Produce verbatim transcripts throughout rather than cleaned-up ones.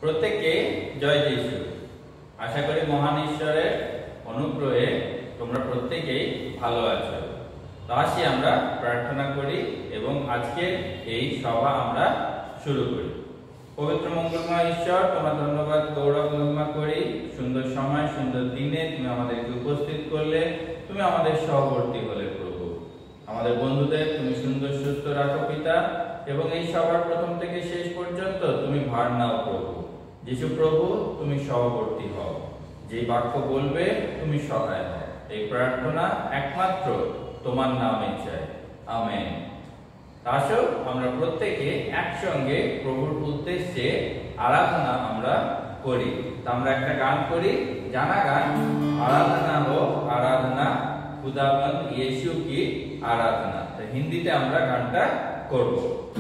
প্রত্যেককে জয় যিশু। আশা করি মহান ঈশ্বরের অনুগ্রহে তোমরা প্রত্যেকেই ভালো আছো। তো আসি আমরা প্রার্থনা করি এবং আজকে এই সভা আমরা শুরু করি। পবিত্র মঙ্গলময় ঈশ্বর, তোমার ধন্যবাদ গৌরব মহিমা করি। সুন্দর সময় সুন্দর দিনে তুমি আমাদেরকে উপস্থিত করলে, তুমি আমাদের সহবর্তী হলে প্রভু। আমাদের বন্ধুদের তুমি সুন্দর সুস্থ রাখো পিতা, এবং এই সভার প্রথম থেকে শেষ পর্যন্ত তুমি ভার নাও প্রভু। যিশু প্রভু, তুমি সহবর্তী হও, যে বাক্য বলবে তুমি সহায় হও। এই প্রার্থনা একমাত্র তোমার নামে চাই, আমেন। আসো আমরা প্রত্যেকে একসঙ্গে প্রভুর উদ্দেশ্যে আরাধনা আমরা করি। তো আমরা একটা গান করি, জানা গান, আরাধনা হো আরাধনা খুদাবন্দ ইয়েশু কি আরাধনা। তো হিন্দিতে আমরা গানটা করব।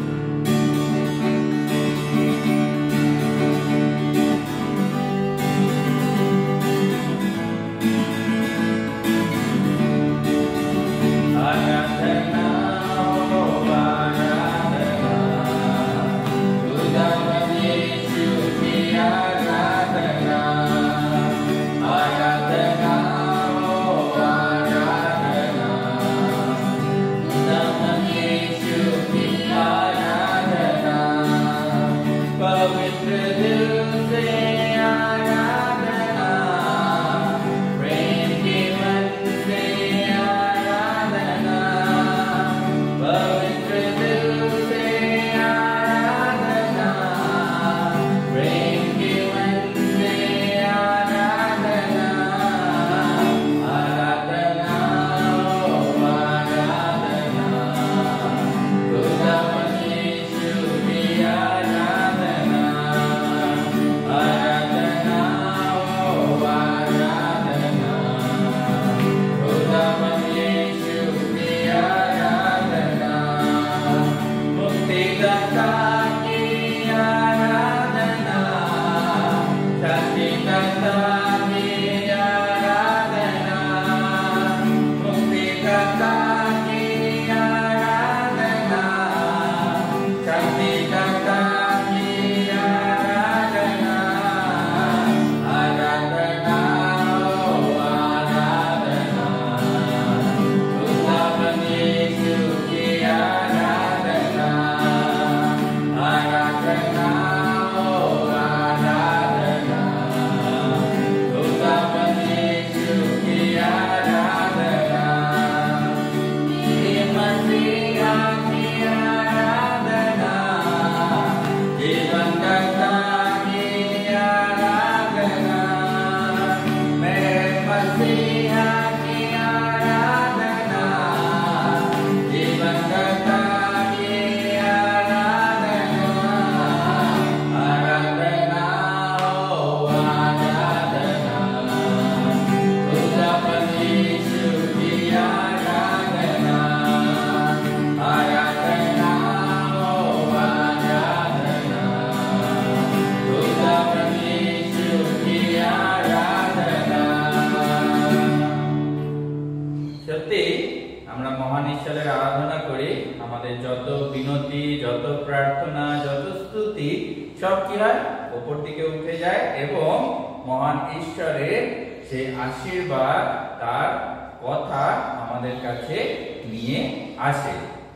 সব কি হয়, উপর দিকে উঠে যায় এবং মহান ঈশ্বরের যে আশীর্বাদ, তার কথা আমাদের কাছে নিয়ে আসে।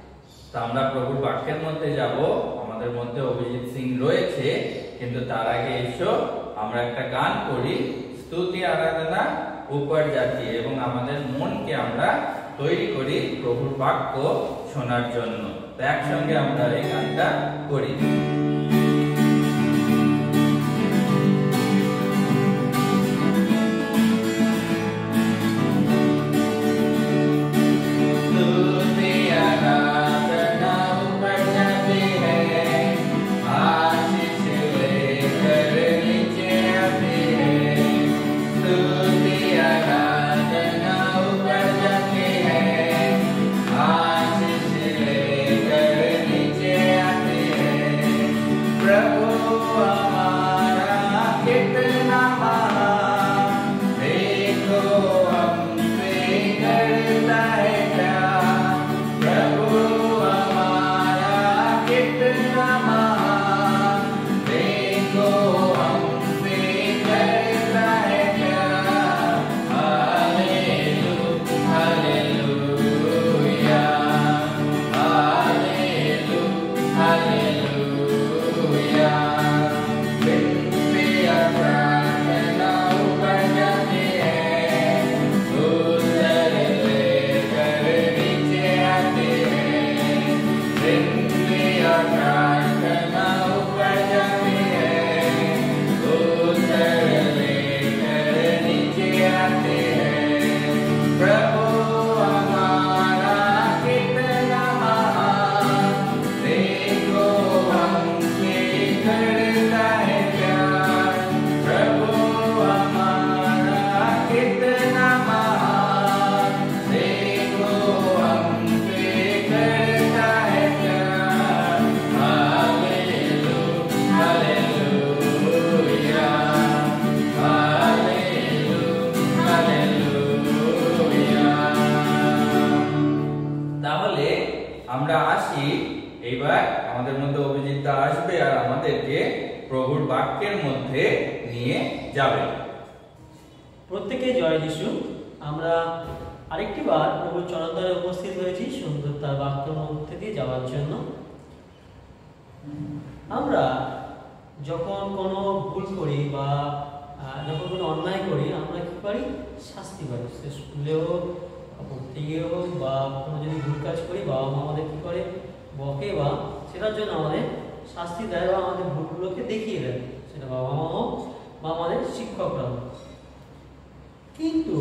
তো আমরা প্রভুর বাক্যের মধ্যে যাব। আমাদের মধ্যে অভিজিৎ সিং রয়েছে, কিন্তু তার আগে এসো আমরা একটা গান করি, স্তুতি আরাধনা উপর জাতি, এবং আমাদের মনকে আমরা তৈরি করি প্রভুর বাক্য শোনার জন্য। তো একসঙ্গে আমরা এই গানটা করি। Oh এইবার আমাদের মধ্যে অভিজিৎ দা আসবে আর আমাদেরকে প্রভুর বাক্যের মধ্যে নিয়ে যাবে। প্রত্যেকে জয় যিশু। আমরা আরেকটি বার প্রভুর চরণদ্বারে উপস্থিত হয়েছি সুন্দর তার বাক্যের মধ্যে দিয়ে যাওয়ার জন্য। আমরা যখন কোনো ভুল করি বা যখন কোনো অন্যায় করি আমরা কি করি? শাস্তি পাই। সে স্কুলে হোক, পড়তে গিয়ে হোক, বা কোনো যদি ভুল কাজ করি বাবা মা আমাদের কি করে? বকে, বা সেটার জন্য আমাদের শাস্তি দেয় বা আমাদের ভুলগুলোকে দেখিয়ে দেয়, সেটা বাবা মা হোক বা আমাদের শিক্ষকরা হোক। কিন্তু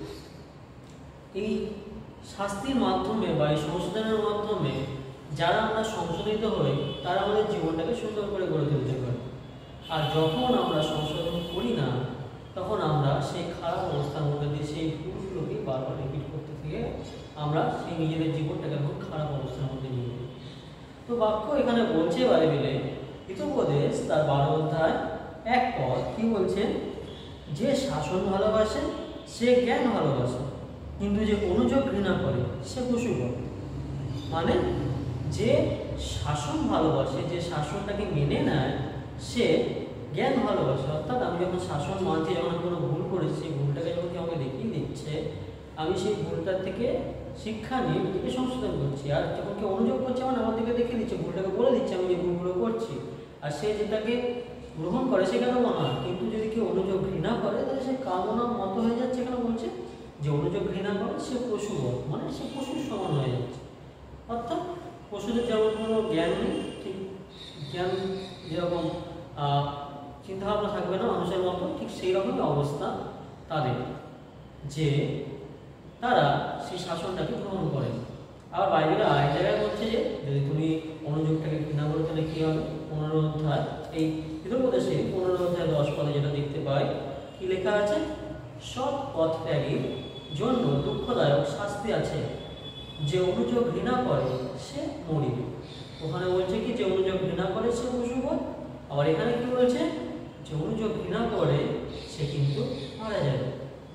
এই শাস্তির মাধ্যমে বা এই সংশোধনের মাধ্যমে যারা আমরা সংশোধিত হই তারা আমাদের জীবনটাকে সুন্দর করে গড়ে তুলতে পারে। আর যখন আমরা সংশোধন করি না তখন আমরা সেই খারাপ অবস্থার মধ্যে দিয়ে সেই ভুলগুলোকে বারবার রিপিট করতে থেকে আমরা সেই নিজেদের জীবনটাকে এখন খারাপ অবস্থার মধ্যে নিয়ে যাই। তো বাক্য এখানে বলছে বাইবেলে হিতোপদেশ তার বারো অধ্যায় এক পদ কি বলছে? যে শাসন ভালোবাসে সে জ্ঞান ভালোবাসে, কিন্তু যে অনুযোগ ঘৃণা করে সে পশুবৎ। মানে যে শাসন ভালোবাসে, যে শাসনটাকে মেনে নেয় সে জ্ঞান ভালোবাসে। অর্থাৎ আমি যখন শাসন মানছি, যখন কোনো ভুল করেছি সেই ভুলটাকে যখন কেউ আমাকে দেখিয়ে দিচ্ছে আমি সেই ভুলটার থেকে শিক্ষা নিয়ে নিজেকে সংশোধন করছি। আর যখন কেউ অনুযোগ করছে মানে আমার দিকে দেখিয়ে দিচ্ছে, ভুলটাকে বলে দিচ্ছে আমি যে ভুলগুলো করছি, আর সে যেটাকে গ্রহণ করে সেখানে মনে হয়। কিন্তু যদি কেউ অনুযোগ ঘৃণা করে তাহলে সে কামনার মতো হয়ে যাচ্ছে। এখানে বলছে যে অনুযোগ ঘৃণা করে সে পশুবৎ, মানে সে পশুর সমান হয়ে যাচ্ছে। অর্থাৎ পশুদের যেমন কোনো জ্ঞান নেই, ঠিক জ্ঞান যেরকম চিন্তাভাবনা থাকবে না মানুষের মতো, ঠিক সেই রকমই অবস্থা তাদের, যে তারা সেই শাসনটাকে গ্রহণ করে। আবার বাইবেলে আরেক জায়গায় বলছে যে যদি তুমি অনুযোগটাকে ঘৃণা করো তাহলে কী হবে? পনেরো অধ্যায় এই হিতোপদেশে পনেরো অধ্যায় দশ পদে যেটা দেখতে পাই কি লেখা আছে? সৎ পথ ত্যাগীর জন্য দুঃখদায়ক শাস্তি আছে, যে অনুযোগ ঘৃণা করে সে মরিবে। ওখানে বলছে কি যে অনুযোগ ঘৃণা করে সে পশুবৎ, আবার এখানে কি বলছে? যে অনুযোগ ঘৃণা করে সে কিন্তু মারা যাবে।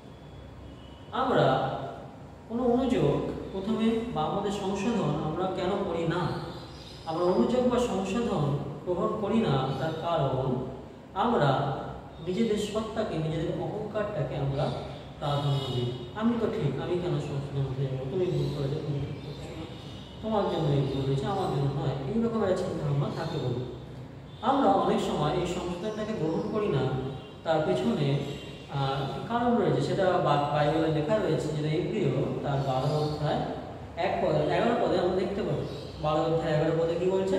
আমরা কোনো অনুযোগ প্রথমে বা আমাদের সংশোধন আমরা কেন করি না? আমরা অনুযোগ বা সংশোধন গ্রহণ করি না তার কারণ আমরা নিজেদের সত্তাকে, নিজেদের অহংকারটাকে আমরা প্রাধান্য দিই। আমি তো ঠিক, আমি কেন সংশোধন হতে যাবো? তুমি ভুল করেছো, তুমি ঠিক করছো না, তোমার জন্য এই ভুল হয়েছে, আমার জন্য নয়, এইরকম একটা চিন্তা ভাবনা থাকে বলি আমরা অনেক সময় এই সংশোধনটাকে গ্রহণ করি না। তার পেছনে কারণ রয়েছে, সেটা বাইবেলে লেখা রয়েছে, যেটা এপ্রিয় তার বারো অধ্যায় এক পদে এগারো পদে আমরা দেখতে পাই। বারো অধ্যায় এগারো পদে কি বলছে?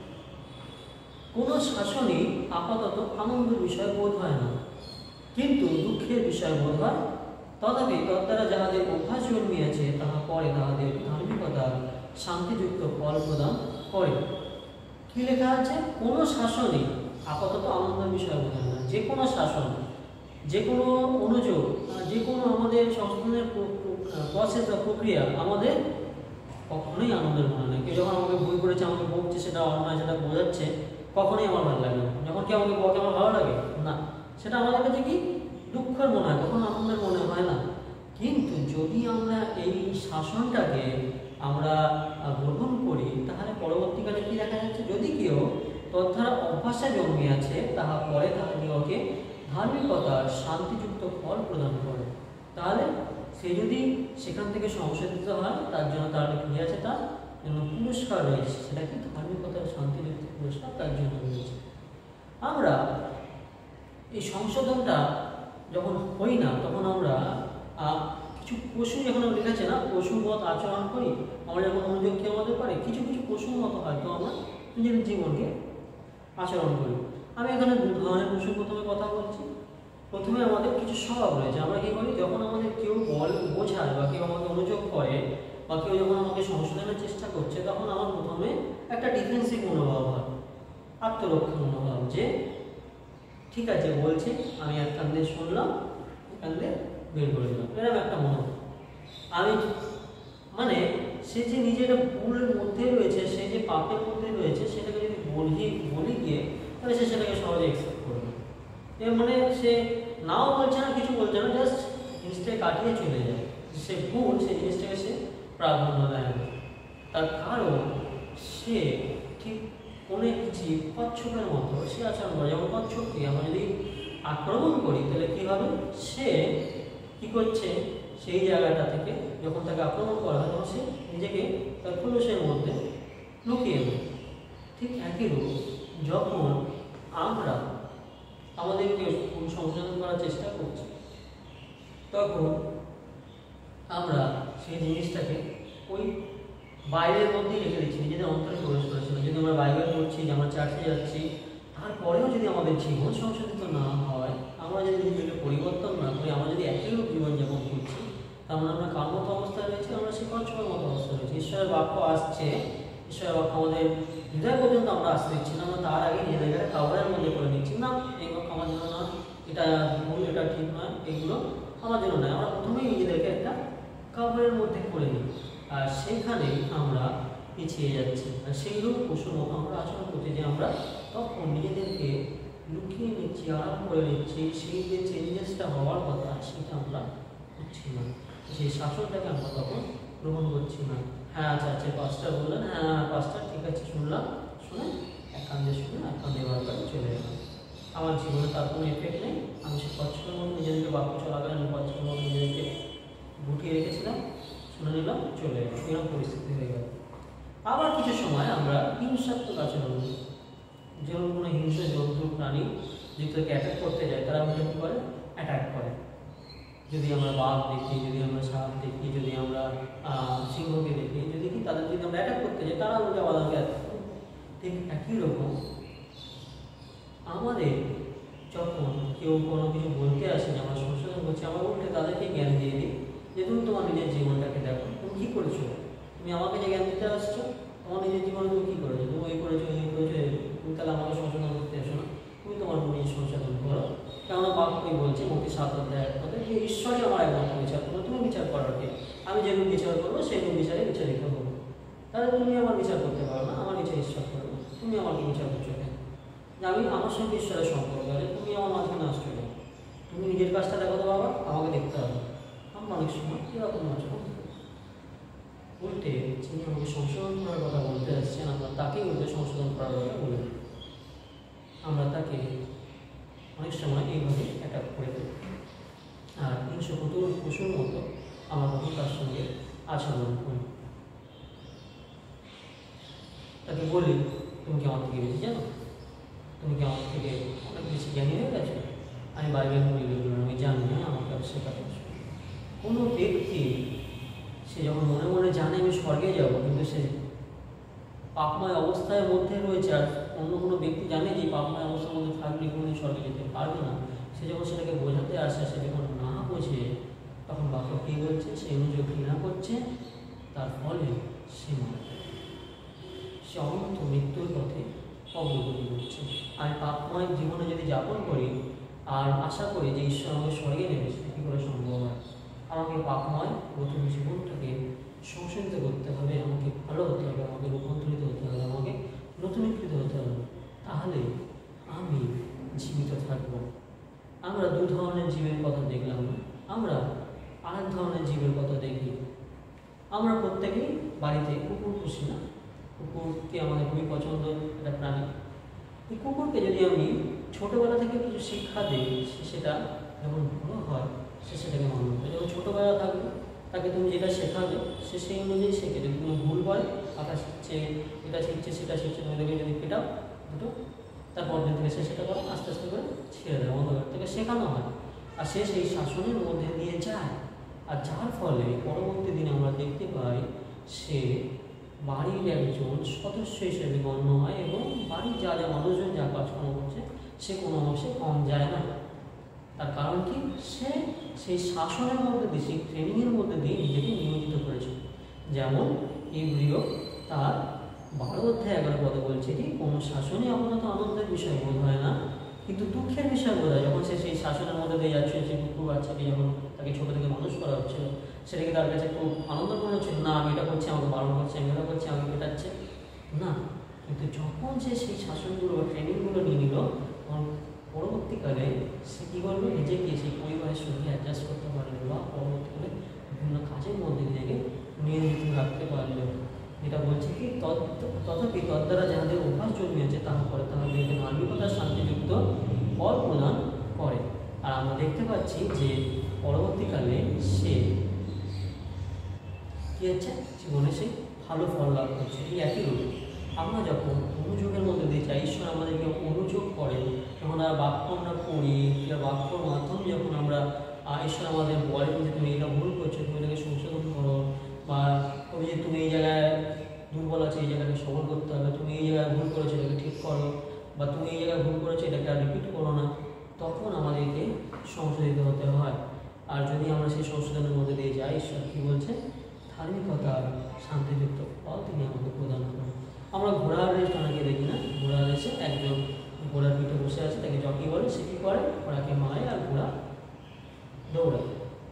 কোনো শাসনই আপাতত আনন্দের বিষয় বোধ হয় না, কিন্তু দুঃখের বিষয় বোধ হয়। তথাপি তদ্বারা যাহাদের অভ্যাস জন্মিয়াছে তাহা পরে তাহাদের ধার্মিকতার শান্তিযুক্ত ফল প্রদান করে। কি লেখা আছে? কোনো শাসনই আপাতত আনন্দের বিষয় বোধ হয় না। যে কোনো শাসন, যে কোনো অনুযোগ, যে কোনো আমাদের সংশোধনের প্রসেস বা প্রক্রিয়া আমাদের কখনোই আনন্দের মনে হয়। কেউ যখন আমাকে ভুল করেছে, আমাকে বকছে, সেটা অন্যায়, সেটা বোঝাচ্ছে, কখনোই আমার ভালো লাগে না। যখন কেউ আমাকে বকে আমার ভালো লাগে না, সেটা আমাদের কাছে কি দুঃখের মনে হয়, কখনো আনন্দের মনে হয় না। কিন্তু যদি আমরা এই শাসনটাকে আমরা গ্রহণ করি তাহলে পরবর্তীকালে কি দেখা যাচ্ছে? যদি কেউ তদ্বারা অভ্যাসে জন্মিয়াছে তাহা পরে তাহাদিগকে ধার্মিকতার শান্তিযুক্ত ফল প্রদান করে। তাহলে সে যদি সেখান থেকে সংশোধিত হয় তার জন্য তার কি আছে? তার জন্য পুরস্কার রয়েছে, সেটা কি ধার্মিকতার শান্তিযুক্ত পুরস্কার তার জন্য রয়েছে। আমরা এই সংশোধনটা যখন হই না তখন আমরা কিছু পশু, যখন লিখেছে না পশুর মত আচরণ করি, আমরা যখন অনুযোগ কি আমাদের পারে কিছু কিছু পশুর মতো হয়তো আমরা নিজেদের জীবনকে আচরণ করি। আমি এখানে দু ধরনের পশু প্রথমে কথা বলছি। প্রথমে আমাদের কিছু স্বভাব রয়েছে। আমরা কী করি? যখন আমাদের কেউ বল বোঝায় বা কেউ আমাকে অনুযোগ করে বা কেউ যখন আমাকে সংশোধনের চেষ্টা করছে, তখন আমার প্রথমে একটা ডিফেন্সিভ মনোভাব হয়, আত্মরক্ষা মনোভাব, যে ঠিক আছে বলছে, আমি এক কান দিয়ে শুনলাম, এক কান দিয়ে বের করে দিলাম, এরকম একটা মনোভাব। আমি মানে সে যে নিজের ভুলের মধ্যে রয়েছে, সে যে পাপের মধ্যে রয়েছে, সেটাকে যদি বলি বলি গিয়ে তাহলে সে সেটাকে সহজে অ্যাকসেপ্ট করবে। এর মানে সে নাও বলছে না, কিছু বলছে না, জাস্ট জিনিসটাকে কাটিয়ে চলে যায়। সে ভুল, সেই জিনিসটাকে সে প্রাধান্য দেয় না। তার কারণ সে কোনো একটি জীব কচ্ছপের মতো সে আচরণ করে। যেমন কচ্ছপকে আমরা যদি আক্রমণ করি তাহলে কি হবে, সে কি করছে, সেই জায়গাটা থেকে যখন তাকে আক্রমণ করা হয় তখন সে নিজেকে তার খোলসের মধ্যে লুকিয়ে দেয়। ঠিক একই রূপ যখন আমরা আমাদেরকে সংশোধন করার চেষ্টা করছি তখন আমরা সেই জিনিসটাকে ওই বাইরের মধ্যেই রেখে দিচ্ছি, নিজেদের অন্তরে প্রবেশ করেছিল। যদি আমরা বাইবেল পড়ছি, যে আমরা চার্চে যাচ্ছি, তারপরেও যদি আমাদের জীবন সংশোধিত না হয়, আমরা যদি নিজেকে পরিবর্তন না করি, আমরা যদি একই রূপ জীবনযাপন করছি, তার মানে আমরা কার মতো অবস্থায় রয়েছি, আমরা সে কচ্ছপের মতো অবস্থায় রয়েছি। ঈশ্বরের বাক্য আসছে, ঈশ্বরের বাক্য আমাদের হৃদয় পর্যন্ত আমরা আসতে দিচ্ছি না, আমরা তার আগে নিজেদের কাভারের মধ্যে করে নিচ্ছি। না, এই বাক্য আমার জন্য না, এটা ভুল, এটা ঠিক নয়, এগুলো আমার জন্য নয়। আমরা প্রথমেই নিজেদেরকে একটা কাভারের মধ্যে করে নিই, আর সেইখানেই আমরা পিছিয়ে যাচ্ছি। আর সেইরূপ পশুর মতো আমরা আচরণ করছি, যে আমরা তখন নিজেদেরকে লুকিয়ে নিচ্ছি, আরাম করে নিচ্ছি। সেই যে চেঞ্জেসটা হওয়ার কথা সেটা আমরা করছি না, সেই শাসনটাকে আমরা তখন গ্রহণ করছি না। হ্যাঁ আচ্ছা আচ্ছা পাঁচটা বললেন, হ্যাঁ পাঁচটা ঠিক আছে শুনলাম, শুনে এক কান্দে শুনে এক কান্দে এবার করে চলে গেলাম। আমার জীবনে তার কোনো এফেক্ট নেই। আমি সে কচ্ছপের মতো নিজেদেরকে বাক্য চলাকালীন আমি কচ্ছপের মতো নিজেদেরকে গুটিয়ে রেখেছিলাম, শুনে নিলাম, চলে গেলাম, এরকম পরিস্থিতি হয়ে গেল। আবার কিছু সময় আমরা হিংসাত্মক আচরণ করি। যেমন কোনো হিংস্র জন্তু প্রাণী যদি তাকে অ্যাটাক করতে যায়, তারা আমাদের কী করে, অ্যাটাক করে। যদি আমরা বাঘ দেখি, যদি আমরা সাপ দেখি, যদি আমরা সিংহকে দেখি, যদি কি তাদের যদি আমরা অ্যাটাক করতে যাই, তারা আমাদের আমাদেরকে অ্যাটাক করে। ঠিক একই রকম আমাদের যখন কেউ কোনো কিছু বলতে আসে যে আমরা সংশোধন করছি, আমরা উল্টে তাদেরকে জ্ঞান দিয়ে দিই যে তুমি তোমার নিজের জীবনটাকে দেখো, তুমি কী করেছো, তুমি আমাকে যে জ্ঞান দিতে আসছো, তোমার নিজের জীবনে তুমি কী করেছো, তুমি ওই করেছো এই করেছো, তুমি তাহলে আমাকে সংশোধন করতে এসো না, তুমি তোমার নিজের সংশোধন করো। কেননা বাক্যই বলছে মতি সাত অধ্যায় এক কথা, যে ঈশ্বরই আমার একমাত্র বিচার করবো, তুমি বিচার করার কে, আমি যেগুলো বিচার করবো সেগুলো বিচারে বিচারিত করবো। তাহলে তুমি আমার বিচার করতে পারো না, আমার বিচার ঈশ্বর করবো, তুমি আমাকে বিচার করছো কেন? যে আমি আমার সঙ্গে ঈশ্বরের সম্পর্ক আছে, তুমি আমার মাঝখানে আসছো কেন? তুমি নিজের কাজটা দেখো তো বাবা, আমাকে দেখতে হবে। আমরা অনেক সময় এরকম আচরণ উল্টে যিনি আমাকে সংশোধন করার কথা বলতে আসছেন, আমরা তাকেই উল্টে সংশোধন করার কথা বলে দিই। আমরা তাকে অনেক সময় এইভাবে অ্যাটাক করে দিই। আর হিংস্র কঠোর পশুর মতো আমরা তখন তার সঙ্গে আচরণ করি। তাকে বলি তুমি কি আমার থেকে বেশি জানো, তুমি কি আমার থেকে অনেক বেশি জ্ঞানী হয়ে গেছো, আমি বাইবেল পড়ি, আমি জানি না, আমাকে আর শেখাতে আসো। কোনো ব্যক্তি সে যখন মনে মনে জানে আমি স্বর্গে যাব, কিন্তু সে পাপময় অবস্থার মধ্যে রয়েছে, আর অন্য কোনো ব্যক্তি জানে যে পাপময় অবস্থার মধ্যে থাকলে কোনোদিন স্বর্গে যেতে পারবে না, সে যখন সেটাকে বোঝাতে আসে, সে যখন না বোঝে, তখন বাক্য কী বলছে, সে অনুযায়ী ঘৃণা করছে, তার ফলে সে মারা যায়, সে অনন্ত মৃত্যুর পথে অগ্রগতি করছে। আমি পাপময় জীবনে যদি যাপন করি আর আশা করি যে ঈশ্বর আমাকে স্বর্গে নেবে, সেটা কী করে সম্ভব হয়? আমাকে পাপময় প্রথম জীবনটাকে সংশোধিত করতে হবে, আমাকে ভালো হতে হবে, আমাকে রূপান্তরিত হতে হবে, আমাকে নতুনীকৃত হতে হবে, তাহলে আমি জীবিত থাকব। আমরা দু ধরনের জীবের কথা দেখলাম, আমরা আরেক ধরনের জীবের কথা দেখি। আমরা প্রত্যেকেই বাড়িতে কুকুর পুষি না, কুকুরকে আমাদের খুবই পছন্দ একটা প্রাণী। এই কুকুরকে যদি আমি ছোটোবেলা থেকে কিছু শিক্ষা দিই, সে সেটা যখন বড় হয় সে সেটাকে মানবে। যখন ছোটোবেলা থাকবে তাকে তুমি যেটা শেখাবে সে সেই অনুযায়ী শেখে। যদি তুমি ভুল করে আঁকা শিখছে, এটা শিখছে, সেটা শিখছে, তুমি দেখে যদি পেটাও দুটো, তারপর দিন থেকে সে সেটা করে আস্তে আস্তে করে ছেড়ে দেয়, বন্ধ করে থেকে শেখানো হয়, আর সে সেই শাসনের মধ্যে দিয়ে যায়। আর যার ফলে পরবর্তী দিনে আমরা দেখতে পাই সে বাড়ির একজন সদস্য হিসেবে গণ্য হয়, এবং বাড়ির যা যা মানুষজন যা কাজকর্ম করছে সে কোনো অংশে কম যায় না। তার কারণ কি, সে সেই শাসনের মধ্যে দিয়ে, সেই ট্রেনিংয়ের মধ্যে দিয়ে নিজেকে নিয়োজিত করেছে। যেমন ইব্রিয় তার বারো অধ্যায় এগারো পদে বলছে কি, কোনো শাসনই আপাতত আনন্দের বিষয় বোধ হয় না, কিন্তু দুঃখের বিষয় বোধ হয়। যখন সে সেই শাসনের মধ্যে দিয়ে যাচ্ছে, সেই কুকুর বাচ্চাকে যখন তাকে ছোটো থেকে মানুষ করা হচ্ছিল, সেটাকে তার কাছে খুব আনন্দ মনে হচ্ছিল, না আমি এটা করছি, আমাকে বারণ করছে, আমি এটা করছি, আমাকে পেটাচ্ছে না। কিন্তু যখন সে সেই শাসনগুলো বা ট্রেনিংগুলো নিয়ে নিল, তখন পরবর্তীকালে সে কী করলো, নিজেকে সেই পরিবারের সঙ্গে অ্যাডজাস্ট করতে পারলো, বা পরবর্তীকালে বিভিন্ন কাজের মধ্যে নিজেকে নিয়োজিত রাখতে পারলো। এটা বলছে কি তথাপি তদ্বারা যাহাদের অভ্যাস জন্মিয়েছে তাহা করে তাহাদেরকে ধার্মিকতার শান্তিযুক্ত ফল প্রদান করে। আর আমরা দেখতে পাচ্ছি যে পরবর্তীকালে সে কি হচ্ছে, জীবনে সে ভালো ফল লাভ করছে। এই একই রূপ আমরা যখন অনুযোগের মধ্যে দিয়ে যাই, ঈশ্বর আমাদেরকে অনুযোগ করে, যখন আমরা বাক্য আমরা পড়ি, বাক্যর মাধ্যমে যখন আমরা ঈশ্বর আমাদের বলে যে তুমি এটা ভুল করছো, তুমি এটাকে সংশোধন করো, বা ওই যে তুমি এই জায়গায় দুর্বল আছে, এই জায়গাটাকে সবল করতে হবে, তুমি এই জায়গায় ভুল করেছো এটাকে ঠিক করো, বা তুমি এই জায়গায় ভুল করেছো এটাকে আর রিপিট করো না, তখন আমাদেরকে সংশোধিত হতে হয়। আর যদি আমরা সেই সংশোধনের মধ্যে দিয়ে যাই, ঈশ্বর কী বলছে, ধার্মিকতা শান্তিযুক্ত ফল তিনি আমাকে প্রদান করেন। আমরা ঘোড়ার রেস অনেকে দেখি না, ঘোড়ার রেসে একজন ঘোড়ার পিঠে বসে আছে, তাকে জকি বলে, সে কী করে, ঘোড়াকে মারে আর ঘোড়া দৌড়ায়।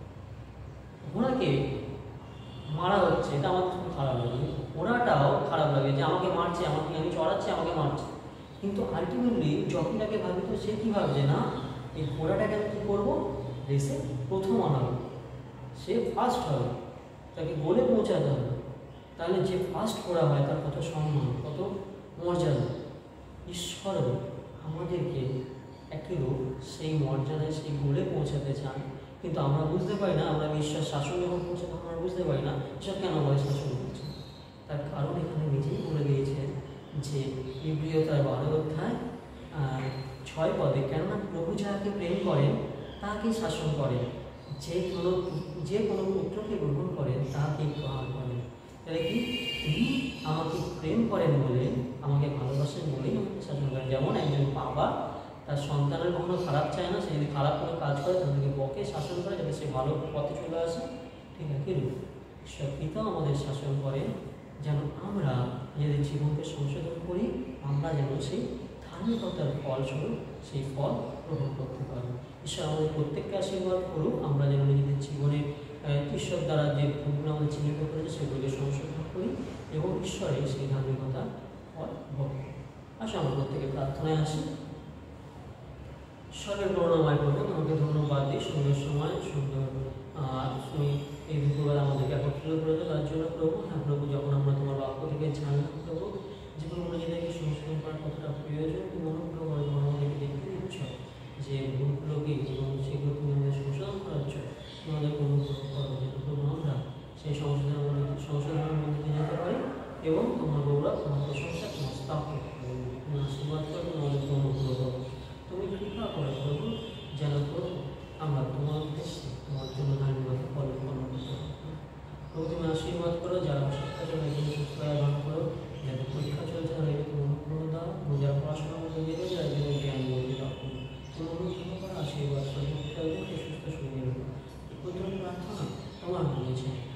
ঘোড়াকে মারা হচ্ছে, এটা আমার খুব খারাপ লাগে, ঘোড়াটাও খারাপ লাগে যে আমাকে মারছে, আমাকে আমি চড়াচ্ছি, আমাকে মারছে, কিন্তু আলটিমেটলি জকিটাকে ভাবি তো সে কী ভাবছে, না এই ঘোড়াটাকে আমি কী করবো, রেসে প্রথম আনাবো, সে ফার্স্ট হবে, তাকে গোলে পৌঁছাতে হবে। তাহলে যে ফার্স্ট করা হয় তার কত সম্মান, কত মর্যাদা। ঈশ্বর আমাদেরকে একই রূপ সেই মর্যাদায় সেই গোলে পৌঁছাতে চান, কিন্তু আমরা বুঝতে পারি না। আমরা ঈশ্বর শাসন যখন করছে তখন আমরা বুঝতে পারি না ঈশ্বর কেন বলে শাসন করছে। তার কারণ এখানে নিজেই বলে দিয়েছেন যে ইব্রিয় তার বারো অধ্যায় ছয় পদে, কেননা প্রভু যাহাকে প্রেম করেন তাহাকে শাসন করেন, যে কোনো যে কোনো পুত্রকে গ্রহণ করেন তাহাকে প্রহার করেন। তাহলে কি, তিনি আমাকে প্রেম করেন বলে, আমাকে ভালোবাসেন বলেই আমাকে শাসন করেন। যেমন একজন বাবা তার সন্তানের কখনো খারাপ চায় না, সে যদি খারাপ কোনো কাজ করে তাদেরকে বকে শাসন করে যাতে সে ভালো পথে চলে আসে, ঠিক আছে। ঈশ্বর পিতাও আমাদের শাসন করেন যেন আমরা নিজেদের জীবনকে সংশোধন করি, আমরা যেন সেই ধার্মিকতার ফলস্বরূপ সেই ফল গ্রহণ করতে পারি। ঈশ্বর আমাদের প্রত্যেককে আশীর্বাদ করুক, আমরা যেন নিজেদের জীবনে ঈশ্বর দ্বারা যে ভুলগুলো আমাদের চিহ্নিত করেছে সেগুলোকে সংশোধন করি এবং ঈশ্বরের সেই ধার্মিকতা ফল ভোগ করি। আসলে আমরা প্রত্যেকে প্রার্থনায় আসি। ঈশ্বরের করুণাময় করবো, তোমাকে ধন্যবাদ দিই সুন্দর সময়, সুন্দর তুমি এই দুপুরবেলা আমাদেরকে একত্রিত করেছো তার জন্য প্রভু। হ্যাঁ প্রভু, যখন আমরা তোমার বাক্য থেকে জানলাম প্রভু জীবনগুলো নিজেদেরকে সংশোধন করার কতটা প্রয়োজন, তুমি অনুগ্রহ করে তোমার আমাদেরকে দেখতে দিচ্ছ যে ভুলগুলোকে এবং সেগুলো তুমি আমাদের সংশোধন করাচ্ছ, তোমাদের অনুগ্রহ করো যেন প্রভু আমরা সেই সংশোধনের মধ্যে সংশোধনের মধ্যে দিয়ে যেতে পারি এবং তোমার গৌরব, তোমার প্রশংসা, তোমার স্থাপন তুমি আশীর্বাদ করো, তোমাদেরকে অনুগ্রহ করো, তুমি কৃপা করো প্রভু যেন প্রভু আমরা তোমার উদ্দেশ্যে তোমার জন্য ধার্মিকতা পালন করতে পারি। প্রভু তুমি আশীর্বাদ করো, যারা অসুস্থ জন্য সুস্থ দান করো, যাদের পরীক্ষা চলছে তাদেরকে তুমি অনুগ্রহ দাও, এবং যারা পড়াশোনা করতে গেলে যারা জন্য জ্ঞান বলতে দাও, তুমি অনুগ্রহ করো, আশীর্বাদ করো, সুস্থ শরীর প্রথম প্রার্থনা তোমার হয়েছে।